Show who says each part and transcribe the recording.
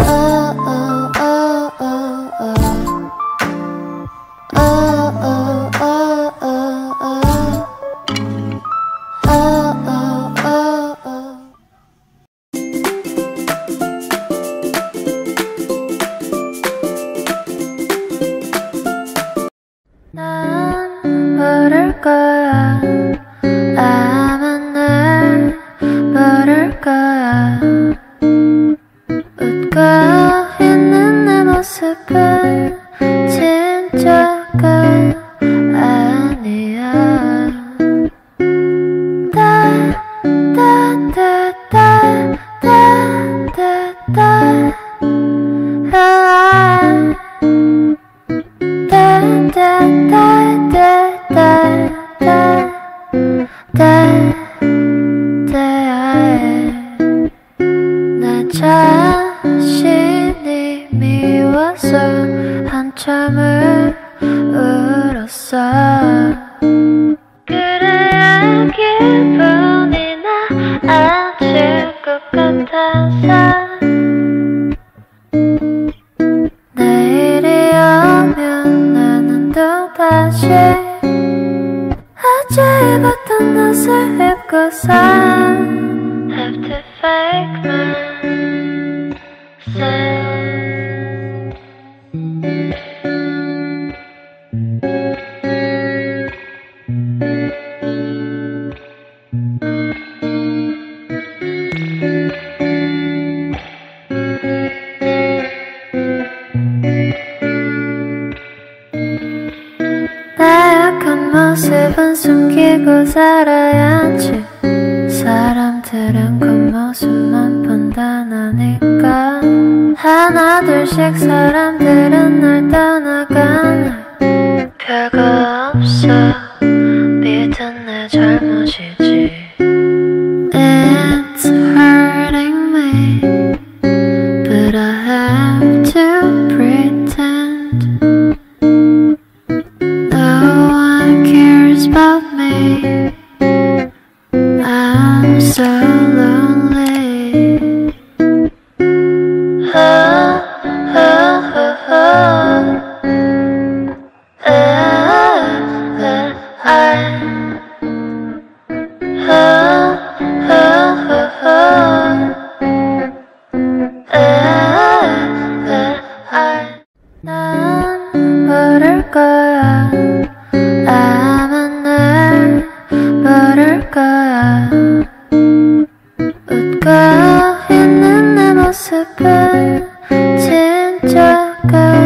Speaker 1: 부를 거야. 아마 날 부를 거야. 웃고 있는 내 모습은 진짜가 아니야. 나 자신이 미워서 한참을 울었어. 그래야 기분이 나아질 것 같아서 내일이 오면 나는 또다시 어제 입었던 옷을 입고서 have to fake myself. 나약한 모습은 숨기고 살아야지. 사람들은 겉모습만 판단하니까 하나 둘씩 사람들은 날 떠나가네. 별거 없어 믿은 내 잘못이지. It's hurting me but I have to pretend no one cares about me. I'm so lonely. Oh, oh, oh, oh. 난 부를 거야. 아마 날 부를 거야. 웃고 있는 내 모습은 진짜가